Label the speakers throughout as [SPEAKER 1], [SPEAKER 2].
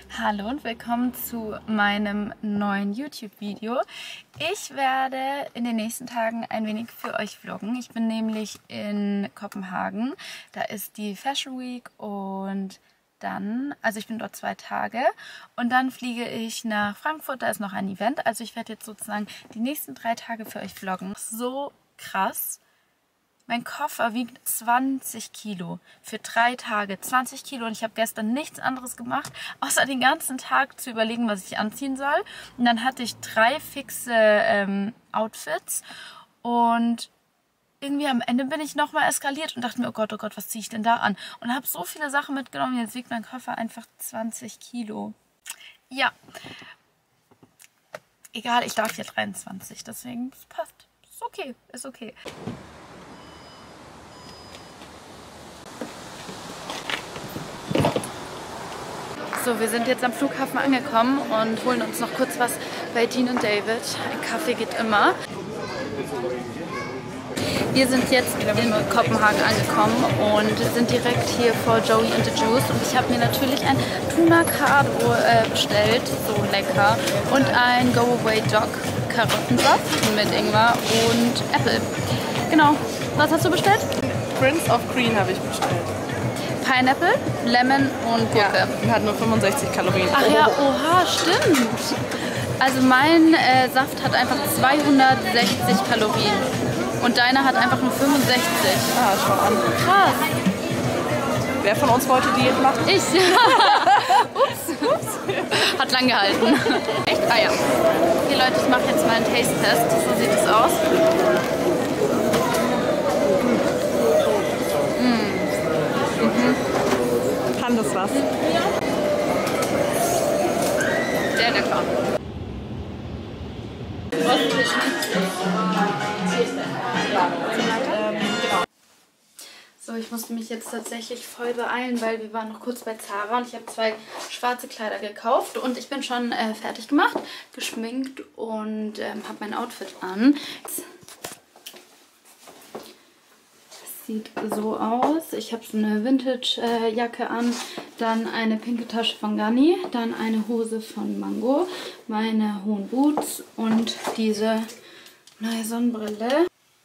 [SPEAKER 1] Hallo und willkommen zu meinem neuen YouTube-Video. Ich werde in den nächsten Tagen ein wenig für euch vloggen. Ich bin nämlich in Kopenhagen. Da ist die Fashion Week und dann, also ich bin dort 2 Tage und dann fliege ich nach Frankfurt. Da ist noch ein Event. Also ich werde jetzt sozusagen die nächsten 3 Tage für euch vloggen. So krass. Mein Koffer wiegt 20 Kilo. Für 3 Tage 20 Kilo. Und ich habe gestern nichts anderes gemacht, außer den ganzen Tag zu überlegen, was ich anziehen soll. Und dann hatte ich 3 fixe Outfits. Und irgendwie am Ende bin ich nochmal eskaliert und dachte mir, oh Gott, was ziehe ich denn da an? Und habe so viele Sachen mitgenommen. Jetzt wiegt mein Koffer einfach 20 Kilo. Ja. Egal, ich darf hier 23. Deswegen, es passt. Ist okay, ist okay. So, wir sind jetzt am Flughafen angekommen und holen uns noch kurz was bei Dean und David. Ein Kaffee geht immer. Wir sind jetzt in Kopenhagen angekommen und sind direkt hier vor Joey and the Juice. Und ich habe mir natürlich ein Tuna Carbo bestellt, so lecker. Und ein Go Away Dog Karottensaft mit Ingwer und Apple. Genau. Was hast du bestellt?
[SPEAKER 2] Prince of Green habe ich bestellt.
[SPEAKER 1] Pineapple, Lemon und Gurke.
[SPEAKER 2] Ja, hat nur 65 Kalorien.
[SPEAKER 1] Ach ja, oha, stimmt. Also mein Saft hat einfach 260 Kalorien. Und deiner hat einfach nur 65.
[SPEAKER 2] Ah, schau an.
[SPEAKER 1] Krass.
[SPEAKER 2] Wer von uns wollte Diät machen?
[SPEAKER 1] Ich. Ups. Hat lang gehalten. Echt? Ah ja. Okay Leute, ich mache jetzt mal einen Taste-Test. So sieht es aus.
[SPEAKER 2] Kann das was?
[SPEAKER 1] Sehr lecker. So, ich musste mich jetzt tatsächlich voll beeilen, weil wir waren noch kurz bei Zara und ich habe 2 schwarze Kleider gekauft und ich bin schon fertig gemacht, geschminkt und habe mein Outfit an. Sieht so aus. Ich habe so eine Vintage-Jacke an, dann eine pinke Tasche von Ganni, dann eine Hose von Mango, meine hohen Boots und diese neue Sonnenbrille.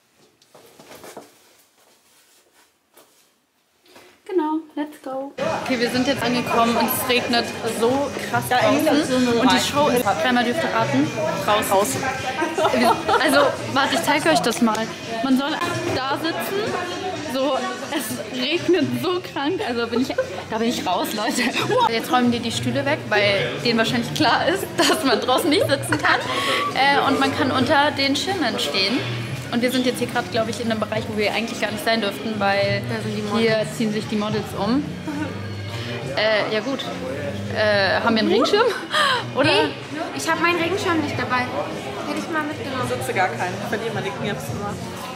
[SPEAKER 1] Genau, let's go. Okay, wir sind jetzt angekommen und es regnet so krass draußen und die Show ist, dreimal dürft ihr raten, draußen. Also, warte, ich zeige euch das mal. Man soll da sitzen. So, es regnet so krank, also da bin ich raus, Leute. Jetzt räumen die Stühle weg, weil denen wahrscheinlich klar ist, dass man draußen nicht sitzen kann. Und man kann unter den Schirmen stehen. Und wir sind jetzt hier gerade, glaube ich, in einem Bereich, wo wir eigentlich gar nicht sein dürften, weil hier ziehen sich die Models um. Ja gut. Haben wir einen Regenschirm? Oder?
[SPEAKER 3] Nee, ich habe meinen Regenschirm nicht dabei. Hätte ich mal mitgenommen.
[SPEAKER 2] Ich sitze gar keinen. Ich verliere meine Knips immer.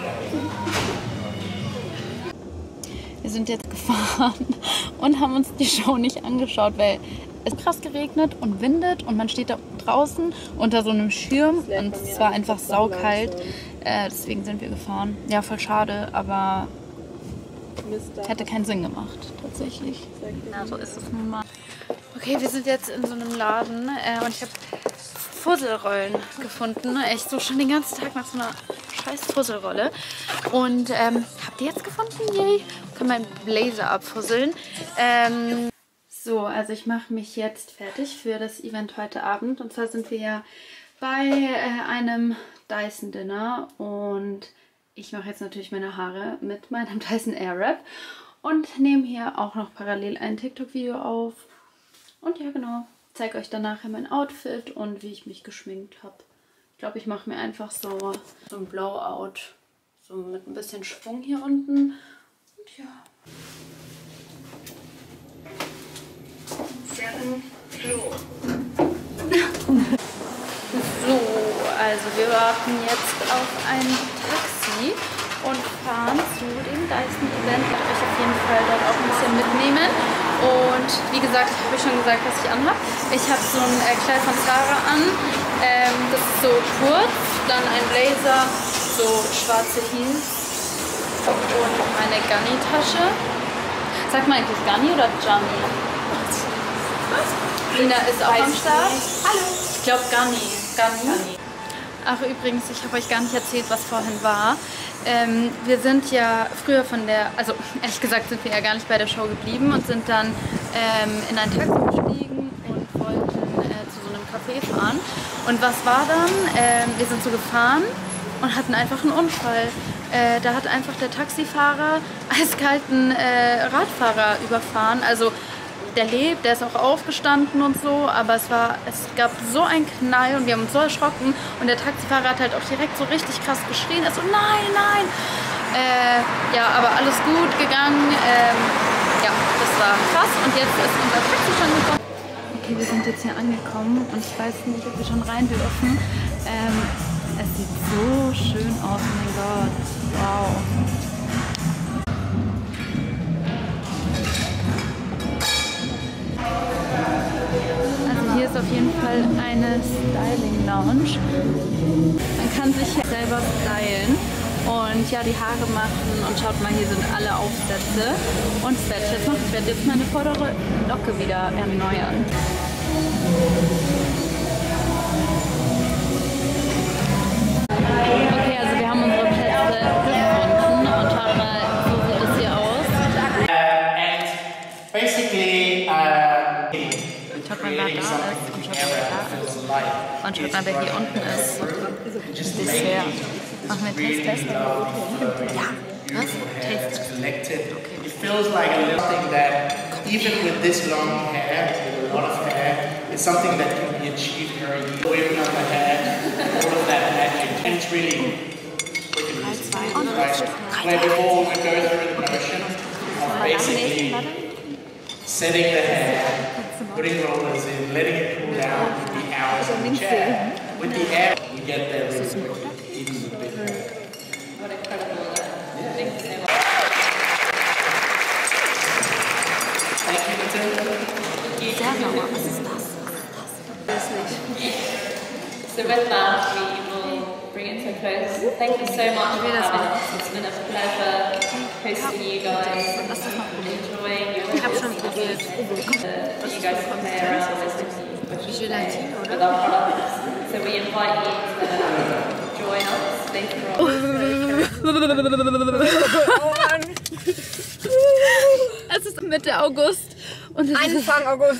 [SPEAKER 1] Wir sind jetzt gefahren und haben uns die Show nicht angeschaut, weil es krass geregnet und windet und man steht da draußen unter so einem Schirm und es war einfach saukalt. Deswegen sind wir gefahren. Ja, voll schade, aber hätte keinen Sinn gemacht, tatsächlich. Ja, so ist es nun mal. Okay, wir sind jetzt in so einem Laden und ich habe Fusselrollen gefunden. Ich suche schon den ganzen Tag nach so einer scheiß Fusselrolle. Und habt ihr jetzt gefunden? Yay! Ich kann meinen Blazer abfusseln. So, also ich mache mich jetzt fertig für das Event heute Abend. Und zwar sind wir ja bei einem Dyson Dinner. Und ich mache jetzt natürlich meine Haare mit meinem Dyson Airwrap. Und nehme hier auch noch parallel ein TikTok-Video auf. Und ja, genau. Ich zeige euch dann nachher mein Outfit und wie ich mich geschminkt habe. Ich glaube, ich mache mir einfach so ein Blowout. So mit ein bisschen Schwung hier unten. Und ja. So, also wir warten jetzt auf ein Taxi und fahren zu dem Dyson Event. Ich werde euch auf jeden Fall dort auch ein bisschen mitnehmen. Und wie gesagt, ich habe schon gesagt, was ich anhabe. Ich habe so ein Kleid von Zara an. Das ist so kurz, dann ein Blazer, so schwarze Heels und meine Ganni-Tasche. Sagt man eigentlich Ganni oder Gianni? Lina ist auch am Start. Hallo. Ich glaube Gani. Ach übrigens, ich habe euch gar nicht erzählt, was vorhin war. Wir sind ja früher also ehrlich gesagt sind wir ja gar nicht bei der Show geblieben und sind dann in ein Taxi gestiegen und wollten zu so einem Café fahren. Und was war dann? Wir sind so gefahren und hatten einfach einen Unfall. Da hat einfach der Taxifahrer eiskalten Radfahrer überfahren. Also der lebt, der ist auch aufgestanden und so, aber es gab so einen Knall und wir haben uns so erschrocken und der Taxifahrer hat halt auch direkt so richtig krass geschrien, er so nein. Ja, aber alles gut gegangen. Ja, das war krass und jetzt ist unser Taxi schon gekommen. Okay, wir sind jetzt hier angekommen und ich weiß nicht, ob wir schon rein dürfen. Es sieht so schön aus, oh mein Gott, wow. Hier ist auf jeden Fall eine Styling Lounge. Man kann sich hier selber stylen und ja die Haare machen und schaut mal, hier sind alle Aufsätze. Und das werde ich jetzt machen. Ich werde jetzt meine vordere Locke wieder erneuern. Okay, also wir haben unsere Plätze gefunden und schaut mal, so sieht es hier aus.
[SPEAKER 4] And basically,
[SPEAKER 1] Schaut mal, wer da ist und schaut mal, wer da ist. Und schaut mal, wer hier unten ist. Dessert. Machen wir Taste-Test? Ja. Was? Taste-Test.
[SPEAKER 4] it feels like a little thing that, even with this long hair, with a lot of hair, it's something that can be achieved very easily. Waving on the hair, all of that magic, and it's really quick and easy, right? Where before we would go through the motion of basically setting the hair, putting rollers in, letting it cool down with the hours on the chair. With the air, we get there really quickly, even with big hair.
[SPEAKER 5] What incredible. Thank you so much.
[SPEAKER 4] Thank you, Matilda.
[SPEAKER 1] Sag nochmal, was ist das?
[SPEAKER 5] So with that, we will bring it to a close. Thank you so much for having us. It's been a pleasure hosting you guys and enjoying your that you guys can play around with our products. So we invite you to join us later on.
[SPEAKER 1] Es ist Mitte August und es
[SPEAKER 3] Anfang August.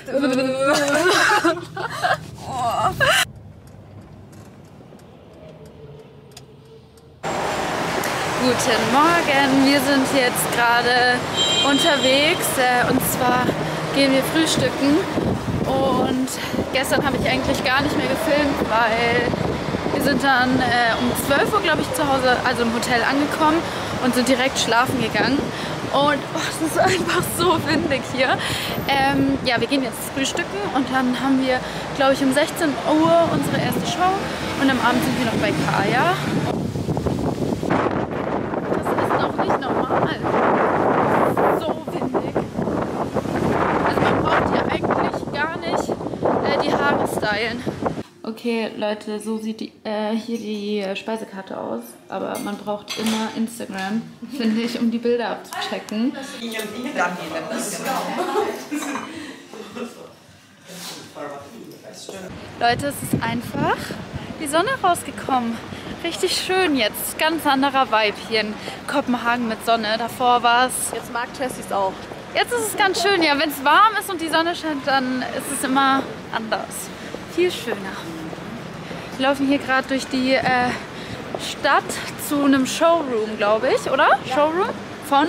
[SPEAKER 1] Guten Morgen, wir sind jetzt gerade unterwegs und zwar gehen wir frühstücken und gestern habe ich eigentlich gar nicht mehr gefilmt, weil wir sind dann um 12 Uhr, glaube ich, zu Hause, also im Hotel angekommen und sind direkt schlafen gegangen. Und es ist einfach so windig hier. Ja, wir gehen jetzt frühstücken und dann haben wir, glaube ich, um 16 Uhr unsere erste Show und am Abend sind wir noch bei Kaya. Das ist noch nicht normal. So windig. Also man braucht hier eigentlich gar nicht die Haare stylen. Okay, Leute, so sieht hier die Speisekarte aus. Aber man braucht immer Instagram, finde ich, um die Bilder abzuchecken. Leute, es ist einfach die Sonne rausgekommen. Richtig schön jetzt. Ganz anderer Vibe hier in Kopenhagen mit Sonne. Davor war es...
[SPEAKER 2] Jetzt mag Jessie es auch.
[SPEAKER 1] Jetzt ist es ganz schön. Ja, wenn es warm ist und die Sonne scheint, dann ist es immer anders. Viel schöner. Wir laufen hier gerade durch die Stadt zu einem Showroom, glaube ich, oder? Ja. Showroom? Von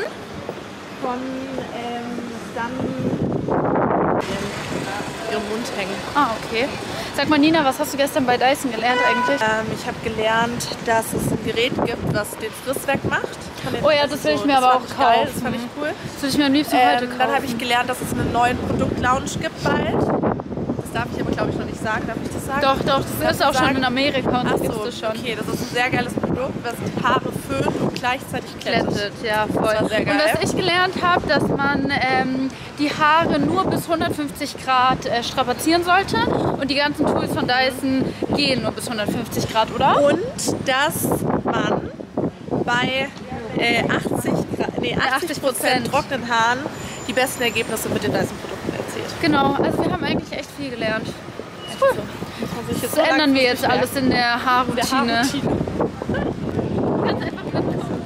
[SPEAKER 2] Ihrem Mund hängen.
[SPEAKER 1] Ah, okay. Sag mal, Nina, was hast du gestern bei Dyson gelernt eigentlich?
[SPEAKER 2] Ich habe gelernt, dass es ein Gerät gibt, was den Friss wegmacht.
[SPEAKER 1] Oh ja, das will ich mir aber auch kaufen.
[SPEAKER 2] Geil, das fand ich cool.
[SPEAKER 1] Das will ich mir am liebsten heute kaufen.
[SPEAKER 2] Dann habe ich gelernt, dass es einen neuen Produkt-Lounge gibt bald. Das darf ich aber, glaube ich, noch nicht sagen. Darf ich das sagen?
[SPEAKER 1] Doch, das ist auch schon in Amerika und das gibt es schon.
[SPEAKER 2] Okay, das ist ein sehr geiles Produkt, was die Haare föhnt und gleichzeitig glättet.
[SPEAKER 1] Ja, voll.
[SPEAKER 2] Das war sehr geil.
[SPEAKER 1] Und was ich gelernt habe, dass man die Haare nur bis 150 Grad strapazieren sollte und die ganzen Tools von Dyson gehen nur bis 150 Grad, oder?
[SPEAKER 2] Und dass man bei 80% trockenen Haaren die besten Ergebnisse mit den Dyson-Produkten erzielt.
[SPEAKER 1] Genau, also wir haben eigentlich echt viel gelernt. Cool. Das ändern wir jetzt alles in der Haarroutine. Ganz einfach mitkommen.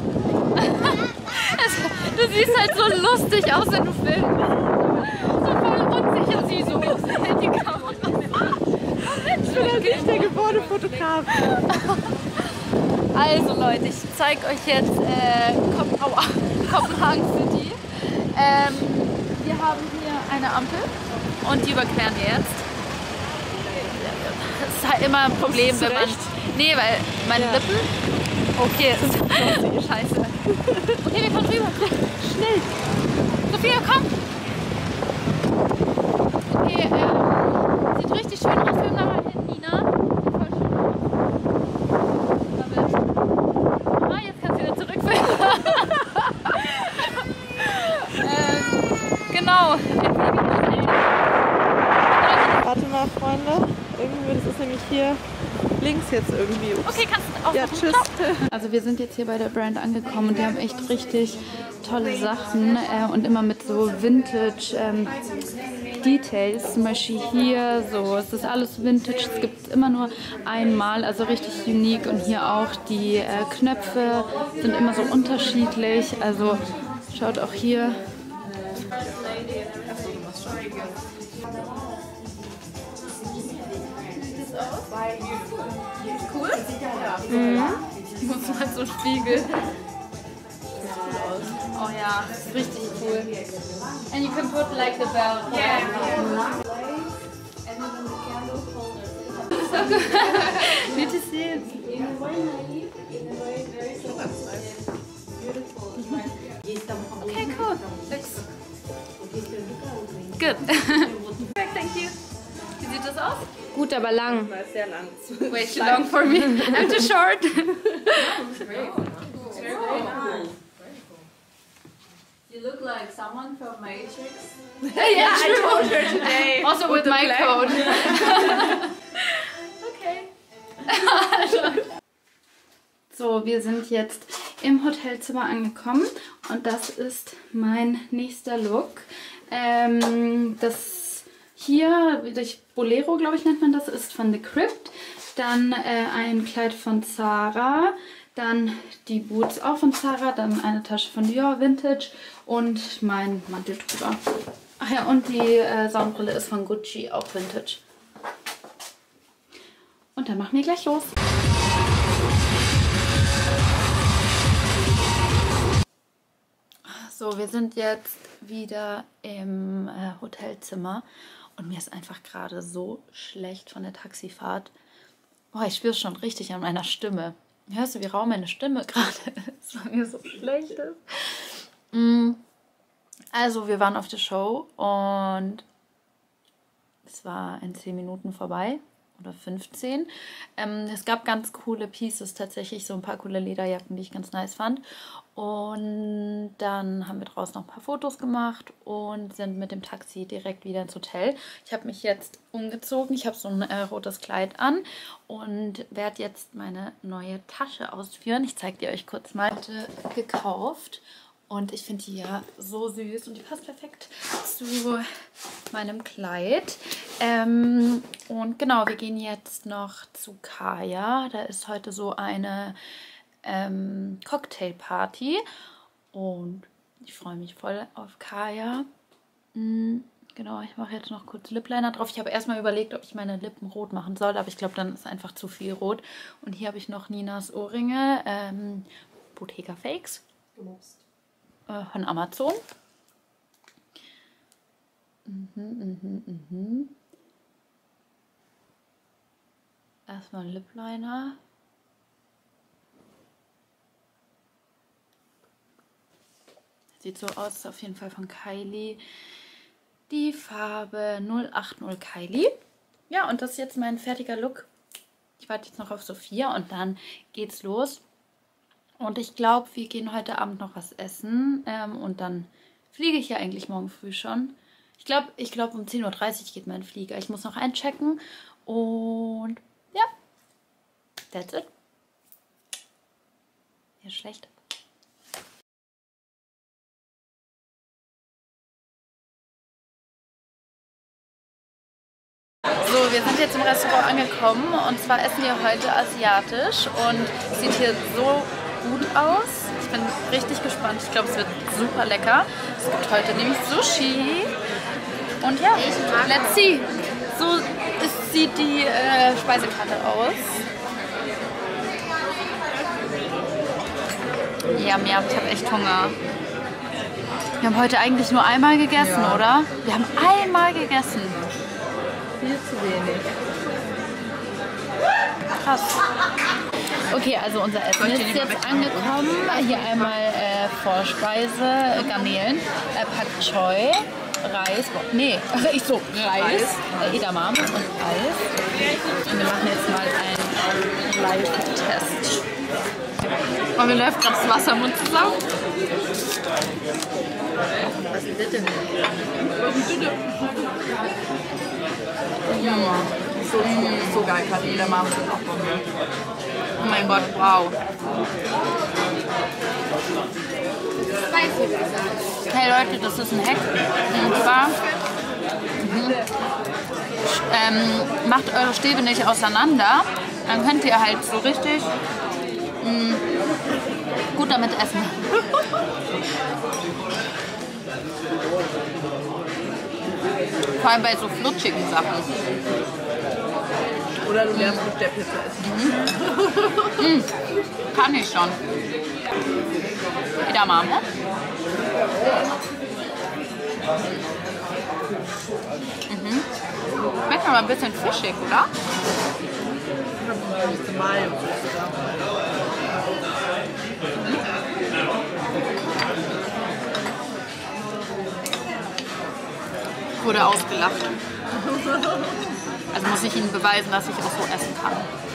[SPEAKER 1] Du siehst halt so lustig aus, wenn du filmst. So voll unsicher sie so. Hält die Kamera.
[SPEAKER 2] Ich bin halt nicht der geborene Fotograf.
[SPEAKER 1] Also Leute, ich zeige euch jetzt Kopenhagen City. Wir haben hier eine Ampel und die überqueren wir jetzt. Das ist halt immer ein Problem, wenn man... Nee, weil meine Lippen... Okay, das ist scheiße. Okay, wir kommen rüber. Schnell. Sophia, komm. Okay, sieht richtig schön aus. Wir haben mal hin, Nina. Sieht voll schön aus. Ah, jetzt kannst du wieder zurückfilmen. Genau.
[SPEAKER 2] Warte mal, Freunde. Irgendwie, das ist nämlich hier links jetzt irgendwie. Ups.
[SPEAKER 1] Okay, kannst du auch
[SPEAKER 2] Ja, tschüss.
[SPEAKER 1] Also wir sind jetzt hier bei der Brand angekommen und die haben echt richtig tolle Sachen und immer mit so Vintage Details. Zum Beispiel hier so, es ist alles Vintage, es gibt immer nur einmal, also richtig unique und hier auch die Knöpfe sind immer so unterschiedlich. Also schaut auch hier. Cool? Mhm. Ich muss mal so spiegeln. Oh ja, das ist richtig cool. And you can put like the bell. Yeah. So good. Need to see it. Okay, cool. Looks good. Thank you. Wie sieht das aus?
[SPEAKER 3] Gut, aber lang.
[SPEAKER 2] Sehr lang.
[SPEAKER 1] Way too long for me. I'm too short. You look like someone from Matrix. Yeah,
[SPEAKER 2] I told her today.
[SPEAKER 1] Also with my code. Okay. So, wir sind jetzt im Hotelzimmer angekommen und das ist mein nächster Look. Das hier, durch Bolero, glaube ich, nennt man das, ist von The Crypt. Dann ein Kleid von Zara. Dann die Boots auch von Zara. Dann eine Tasche von Dior Vintage und mein Mantel drüber. Ach ja, und die Sonnenbrille ist von Gucci, auch Vintage. Und dann machen wir gleich los. So, wir sind jetzt wieder im Hotelzimmer und mir ist einfach gerade so schlecht von der Taxifahrt. Boah, ich spüre es schon richtig an meiner Stimme. Hörst du, wie rau meine Stimme gerade ist, weil mir so schlecht ist? Also, wir waren auf der Show und es war in 10 Minuten vorbei. Oder 15. Es gab ganz coole Pieces, tatsächlich so ein paar coole Lederjacken, die ich ganz nice fand. Und dann haben wir draußen noch ein paar Fotos gemacht und sind mit dem Taxi direkt wieder ins Hotel. Ich habe mich jetzt umgezogen, ich habe so ein rotes Kleid an und werde jetzt meine neue Tasche ausführen. Ich zeige die euch kurz mal. Heute gekauft. Und ich finde die ja so süß und die passt perfekt zu meinem Kleid. Und genau, wir gehen jetzt noch zu Kaya. Da ist heute so eine Cocktailparty. Und ich freue mich voll auf Kaya. Genau, ich mache jetzt noch kurz Lip Liner drauf. Ich habe erstmal überlegt, ob ich meine Lippen rot machen soll. Aber ich glaube, dann ist einfach zu viel rot. Und hier habe ich noch Ninas Ohrringe. Bottega Fakes. Von Amazon. Erstmal Lip Liner. Sieht so aus, ist auf jeden Fall von Kylie. Die Farbe 080 Kylie. Ja, und das ist jetzt mein fertiger Look. Ich warte jetzt noch auf Sophia und dann geht's los. Und ich glaube, wir gehen heute Abend noch was essen. Und dann fliege ich ja eigentlich morgen früh schon. Ich glaube, um 10:30 Uhr geht mein Flieger. Ich muss noch einchecken. Und ja, that's it. Ja, schlecht. So, wir sind jetzt im Restaurant angekommen und zwar essen wir heute asiatisch und es sieht hier so gut aus. Ich bin richtig gespannt. Ich glaube, es wird super lecker. Es gibt heute nämlich Sushi. Und ja, let's see. So sieht die Speisekarte aus. Ja, ich habe echt Hunger. Wir haben heute eigentlich nur einmal gegessen, oder? Wir haben einmal gegessen.
[SPEAKER 2] Viel zu wenig.
[SPEAKER 1] Krass. Okay, also unser Essen ist jetzt angekommen. Hier einmal Vorspeise, Garnelen, Pak Choi, Reis, Reis, Edamame und Reis. Und wir machen jetzt mal einen Live-Test. Oh, mir läuft gerade das Wasser im Mund zusammen.
[SPEAKER 2] Was ist das denn? So geil, kann jeder machen.
[SPEAKER 1] Oh mein Gott, wow. Hey Leute, das ist ein Hack. Und zwar macht eure Stäbe nicht auseinander. Dann könnt ihr halt so richtig gut damit essen. Vor allem bei so flutschigen Sachen.
[SPEAKER 2] Oder du lernst mit der Pizza essen.
[SPEAKER 1] Kann ich schon. Edamame. Schmeckt aber ein bisschen fischig, oder? Wurde ausgelacht. Also muss ich Ihnen beweisen, dass ich auch so essen kann.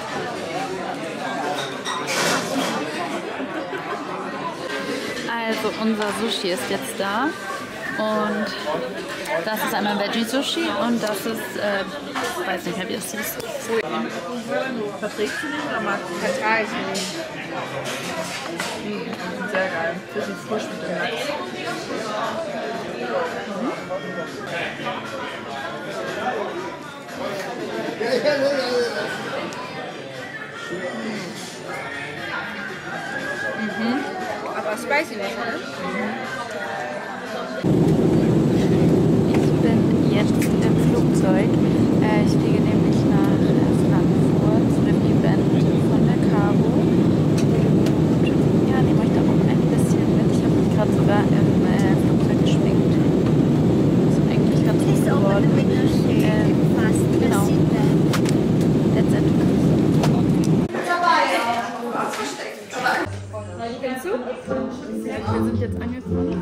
[SPEAKER 1] Also unser Sushi ist jetzt da und das ist einmal Veggie Sushi und das ist, ich weiß nicht mehr wie das hieß.
[SPEAKER 2] Verträgst du nicht oder magst du? Vertrage ich nicht. Sehr geil. Bisschen frisch mit dem Lachs. Aber spicy nicht, oder?
[SPEAKER 1] Ich bin jetzt im Flugzeug. Ich fliege nämlich nach Frankfurt zu dem Event von der Caro. Und ja, nehme euch da auch ein bisschen mit. Ich habe mich gerade sogar im Flugzeug geschminkt. Das ist eigentlich ganz gut geworden. Genau. That's it. Kennst du? Wir sind jetzt angekommen.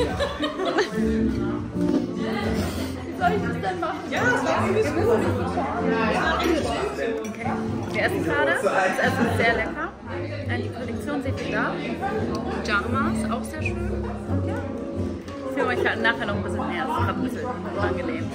[SPEAKER 1] Soll ich das denn machen? Ja, das war okay. Wir essen gerade. Das Essen ist sehr lecker. Die Kollektion seht ihr da. Pyjamas, auch sehr schön. Und ja, ich filme euch halt nachher noch ein bisschen mehr. Das ist gerade ein bisschen unangenehm.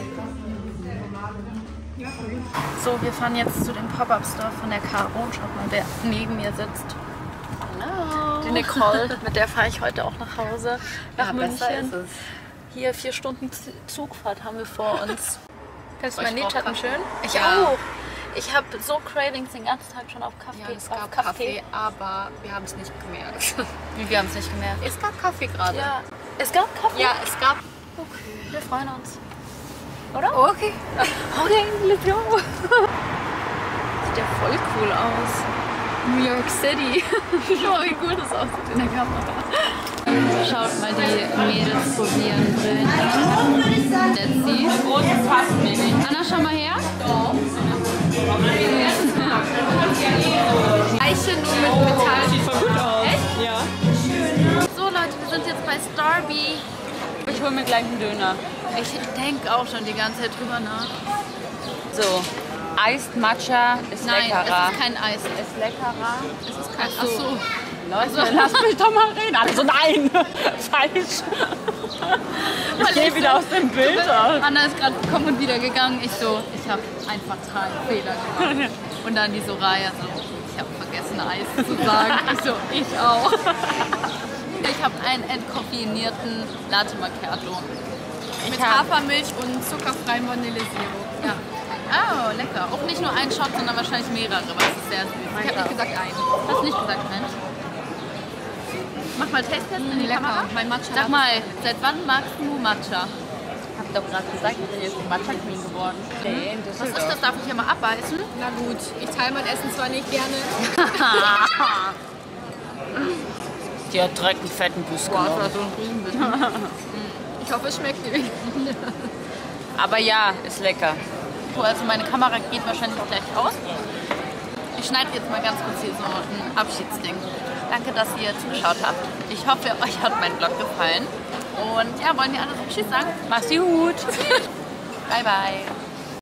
[SPEAKER 1] So, wir fahren jetzt zu dem Pop-Up-Store von der Caro. Schaut mal, wer neben mir sitzt. Hallo. Die Nicole, mit der fahre ich heute auch nach Hause, nach München. Hier 4 Stunden Zugfahrt haben wir vor uns. Findest du meinen Lidschatten schön? Ich auch. Ich habe so Cravings den ganzen Tag schon auf Kaffee.
[SPEAKER 6] Ja, es gab Kaffee, aber wir haben es nicht gemerkt.
[SPEAKER 1] Wir haben es nicht gemerkt.
[SPEAKER 6] Es gab Kaffee gerade.
[SPEAKER 1] Ja. Es gab Kaffee?
[SPEAKER 6] Ja, es gab.
[SPEAKER 1] Okay, wir freuen uns. Oder?
[SPEAKER 6] Okay.
[SPEAKER 1] Okay, let's go. Sieht ja voll cool aus. New York City. Schau mal, wie cool das aussieht in der Kamera. Schaut mal, die Mädels probieren Brillen an. Let's see. Großes passt mir nicht. Anna, schau mal her.
[SPEAKER 3] Eiche nur mit Metall.
[SPEAKER 7] Sieht voll gut aus.
[SPEAKER 3] Echt?
[SPEAKER 7] Ja.
[SPEAKER 1] So Leute, wir sind jetzt bei Starby.
[SPEAKER 7] Ich hole mir gleich einen Döner.
[SPEAKER 1] Ich denke auch schon die ganze Zeit drüber nach.
[SPEAKER 7] So, Iced Matcha ist
[SPEAKER 1] Nein,
[SPEAKER 7] leckerer.
[SPEAKER 1] es ist kein Eis.
[SPEAKER 7] Es ist leckerer.
[SPEAKER 1] Es ist kein Ach so.
[SPEAKER 7] Leute, lasst mich doch mal reden. Also nein, falsch. Ich gehe wieder aus dem Bild raus.
[SPEAKER 1] Anna ist gerade gekommen und wieder gegangen. Ich so, ich habe einen fatalen Fehler gemacht. Und dann die Soraya so, ich habe vergessen Eis zu sagen. Ich so, ich auch. Ich habe einen entkoffinierten Latte Macchiato.
[SPEAKER 3] Mit Hafermilch und zuckerfreiem Vanillesirup.
[SPEAKER 1] Ja. Oh, lecker. Auch nicht nur ein Shot, sondern wahrscheinlich mehrere, weil es ist sehr süß.
[SPEAKER 6] Ich habe nicht gesagt einen.
[SPEAKER 1] Hast du nicht gesagt, Mensch? Mach mal Taste-Test in die
[SPEAKER 6] Lecker.
[SPEAKER 1] Kamera.
[SPEAKER 6] Mein Matcha.
[SPEAKER 1] Sag mal, seit wann magst du Matcha?
[SPEAKER 7] Hab doch gerade gesagt, ich bin jetzt die Matcha Queen geworden. Nee,
[SPEAKER 1] Was ist das? Darf ich hier mal abbeißen?
[SPEAKER 6] Na gut, ich teile mein Essen zwar nicht gerne.
[SPEAKER 7] Die hat direkt einen fetten Biss genommen.
[SPEAKER 1] so ein Riesenbissen.
[SPEAKER 6] Ich hoffe, es schmeckt dir.
[SPEAKER 7] Aber ja, ist lecker.
[SPEAKER 1] So, also meine Kamera geht wahrscheinlich auch gleich aus. Ich schneide jetzt mal ganz kurz hier so ein Abschiedsding. Danke, dass ihr zugeschaut habt. Ich hoffe, euch hat mein Vlog gefallen. Und ja, wollen wir alle so Tschüss sagen?
[SPEAKER 7] Mach's gut.
[SPEAKER 1] Bye, bye.